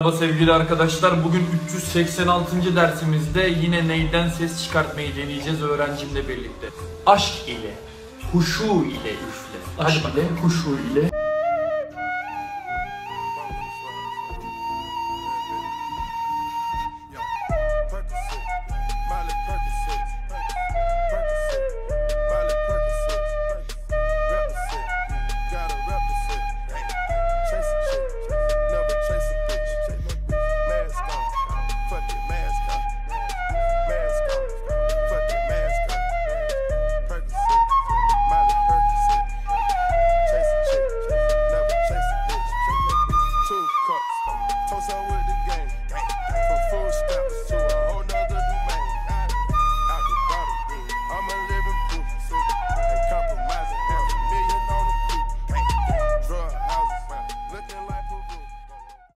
Merhaba sevgili arkadaşlar, bugün 386. dersimizde yine neyden ses çıkartmayı deneyeceğiz öğrencimle birlikte. Aşk ile, huşu ile üfle. Aşk ile, huşu ile. Toast up with the gang.